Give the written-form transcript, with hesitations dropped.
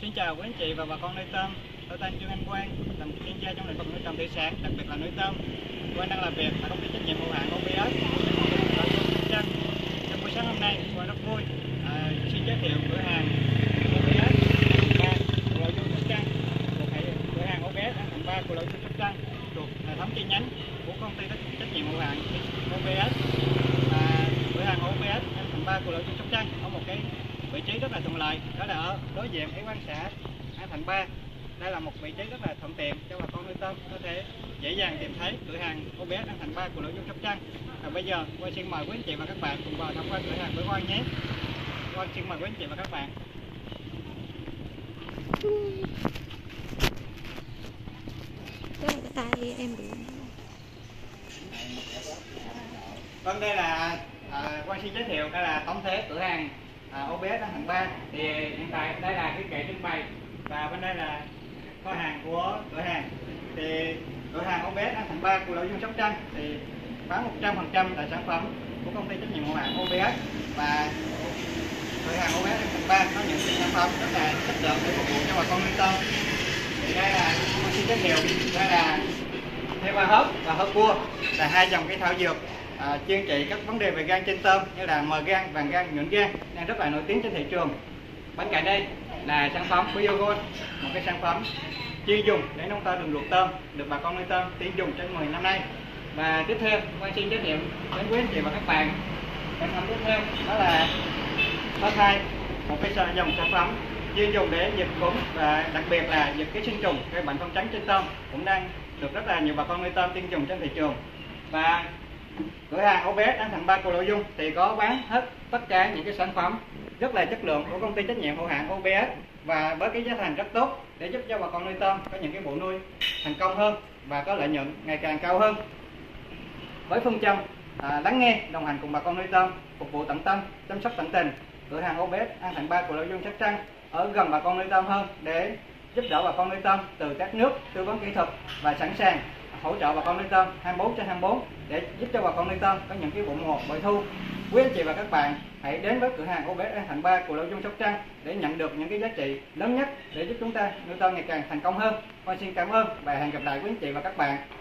Xin chào quý anh chị và bà con nuôi tôm. Tôi tên Trương Anh Quang, là một chuyên gia trong lĩnh vực nuôi trồng thủy sản, đặc biệt là nuôi tôm. Quang đang làm việc tại công ty trách nhiệm hữu hạn OBS. Trong buổi sáng hôm nay, Quang rất vui xin giới thiệu cửa hàng OBS và Cù Lao Dung Sóc Trăng, thuộc cửa hàng OBS An 3 Cù Lao Dung Sóc Trăng, thuộc hệ thống chi nhánh của công ty trách nhiệm hữu hạn OBS. Cửa hàng OBS An 3 Cù Lao Dung Sóc Trăng có một cái vị trí rất là thuận lợi, đó là ở đối diện Ủy ban xã An Thạnh 3. Đây là một vị trí rất là thuận tiện cho bà con nuôi tôm có thể dễ dàng tìm thấy cửa hàng OBS An Thạnh 3 Cù Lao Dung Sóc Trăng. Và bây giờ Quang xin mời quý anh chị và các bạn cùng vào tham quan cửa hàng với Quang nhé. Quang xin mời quý anh chị và các bạn. Cái tay em bị. Vâng, đây là Quang xin giới thiệu, đây là tổng thể cửa hàng OBS An Thạnh 3. Thì hiện tại đây là cái kệ trưng bày và bên đây là kho hàng của cửa hàng. Thì cửa hàng OBS An Thạnh 3 Cù Lao Dung Sóc Trăng thì bán 100% là sản phẩm của công ty trách nhiệm hữu hạn OBS, và cửa hàng OBS An Thạnh 3 có những sản phẩm rất là chất lượng để phục vụ cho bà con nuôi tôm. Thì đây là Quang xin giới thiệu, đây là heo ba hớp và hớp cua, là hai dòng cây thảo dược chuyên trị các vấn đề về gan trên tôm như là mờ gan, vàng gan, nhuyễn gan, đang rất là nổi tiếng trên thị trường. Bên cạnh đây là sản phẩm của Biogold, một cái sản phẩm chuyên dùng để nâng cao đường ruột tôm, được bà con nuôi tôm tin dùng trên 10 năm nay. Và tiếp theo Quang xin giới thiệu đến quý anh chị và các bạn sản phẩm tiếp theo, đó là phá thai, một cái dòng sản phẩm chuyên dùng để diệt cúm và đặc biệt là diệt ký sinh trùng gây bệnh phân trắng trên tôm, cũng đang được rất là nhiều bà con nuôi tôm tin dùng trên thị trường. Và cửa hàng OBS An Thạnh 3 Cù Lao Dung thì có bán hết tất cả những cái sản phẩm rất là chất lượng của công ty trách nhiệm hữu hạn OBS, và với cái giá thành rất tốt để giúp cho bà con nuôi tôm có những cái bộ nuôi thành công hơn và có lợi nhuận ngày càng cao hơn. Với phương châm lắng nghe, đồng hành cùng bà con nuôi tôm, phục vụ tận tâm, chăm sóc tận tình, cửa hàng OBS An Thạnh 3 Cù Lao Dung Sóc Trăng ở gần bà con nuôi tôm hơn để giúp đỡ bà con nuôi tôm từ các nước, tư vấn kỹ thuật và sẵn sàng hỗ trợ bà con nuôi tôm 24/24 để giúp cho bà con nuôi tôm có những cái vụ mùa bội thu. Quý anh chị và các bạn hãy đến với cửa hàng OBS An Thạnh 3 Cù Lao Dung Sóc Trăng để nhận được những cái giá trị lớn nhất để giúp chúng ta nuôi tôm ngày càng thành công hơn. Con xin cảm ơn và hẹn gặp lại quý anh chị và các bạn.